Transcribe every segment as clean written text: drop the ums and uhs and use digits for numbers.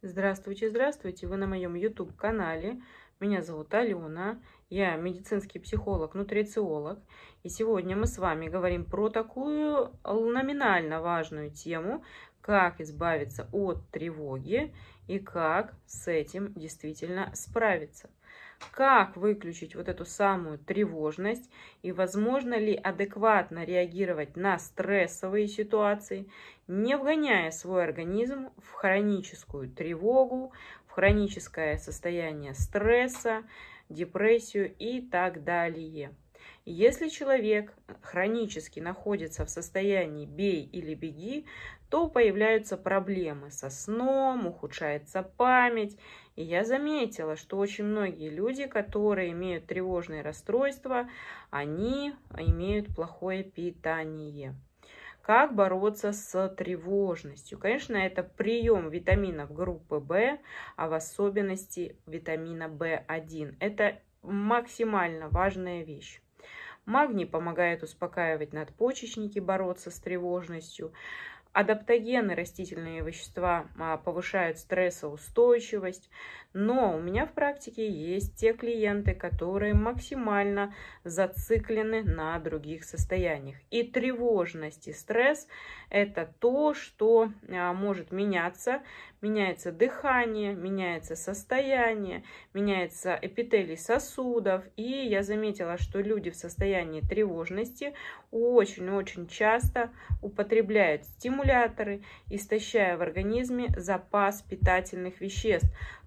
Здравствуйте, здравствуйте! Вы на моем YouTube-канале. Меня зовут Алена. Я медицинский психолог-нутрициолог. И сегодня мы с вами говорим про такую номинально важную тему, как избавиться от тревоги и как с этим действительно справиться. Как выключить вот эту самую тревожность и возможно ли адекватно реагировать на стрессовые ситуации, не вгоняя свой организм в хроническую тревогу, в хроническое состояние стресса, депрессию и так далее. Если человек хронически находится в состоянии «бей или беги», то появляются проблемы со сном, ухудшается память. И я заметила, что очень многие люди, которые имеют тревожные расстройства, они имеют плохое питание. Как бороться с тревожностью? Конечно, это прием витаминов группы В, а в особенности витамина В1. Это максимально важная вещь. Магний помогает успокаивать надпочечники, бороться с тревожностью. Адаптогены, растительные вещества, повышают стрессоустойчивость. Но у меня в практике есть те клиенты, которые максимально зациклены на других состояниях. И тревожность, и стресс – это то, что может меняться. Меняется дыхание, меняется состояние, меняется эпителий сосудов. И я заметила, что люди в состоянии тревожности очень-очень часто употребляют стимуляторы, истощая в организме запас питательных веществ,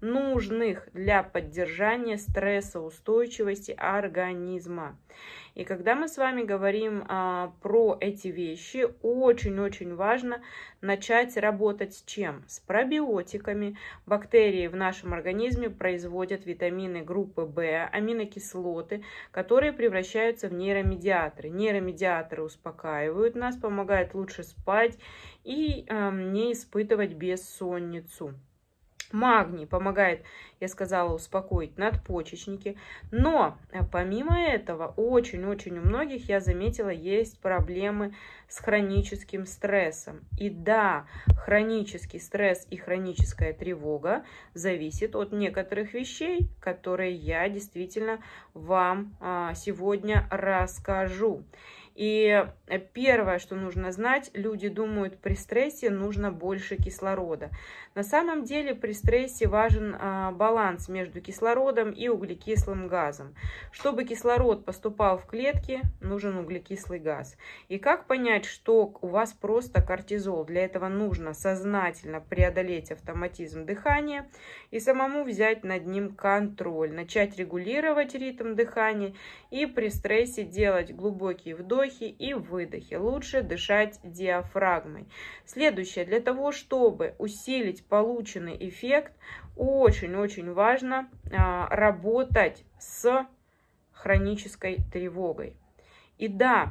нужных для поддержания стрессоустойчивости организма. И когда мы с вами говорим про эти вещи, очень-очень важно начать работать с чем? С пробиотиками. Бактерии в нашем организме производят витамины группы В, аминокислоты, которые превращаются в нейромедиаторы. Нейромедиаторы успокаивают нас, помогают лучше спать и не испытывать бессонницу. Магний помогает, я сказала, успокоить надпочечники. Но помимо этого, очень-очень у многих, я заметила, есть проблемы с хроническим стрессом. И да, хронический стресс и хроническая тревога зависит от некоторых вещей, которые я действительно вам сегодня расскажу. И первое, что нужно знать, люди думают, при стрессе нужно больше кислорода. На самом деле при стрессе важен баланс между кислородом и углекислым газом. Чтобы кислород поступал в клетки, нужен углекислый газ. И как понять, что у вас просто кортизол? Для этого нужно сознательно преодолеть автоматизм дыхания и самому взять над ним контроль, начать регулировать ритм дыхания и при стрессе делать глубокие вдохи и выдохи. Лучше дышать диафрагмой. Следующее. Для того, чтобы усилить полученный эффект, очень-очень важно работать с хронической тревогой. И да,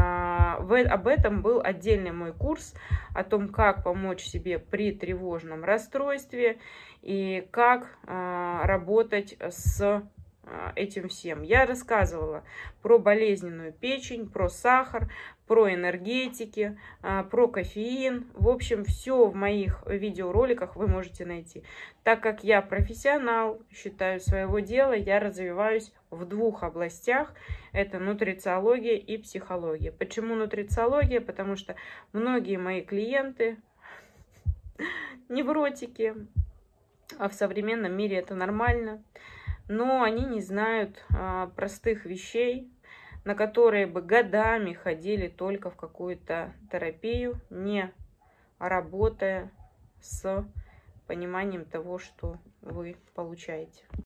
об этом был отдельный мой курс, о том, как помочь себе при тревожном расстройстве и как работать с этим всем. Я рассказывала про болезненную печень, про сахар, про энергетики, про кофеин. В общем, все в моих видеороликах вы можете найти. Так как я профессионал, считаю своего дела, я развиваюсь в двух областях. Это нутрициология и психология. Почему нутрициология? Потому что многие мои клиенты невротики, а в современном мире это нормально. Но они не знают простых вещей, на которые бы годами ходили только в какую-то терапию, не работая с пониманием того, что вы получаете.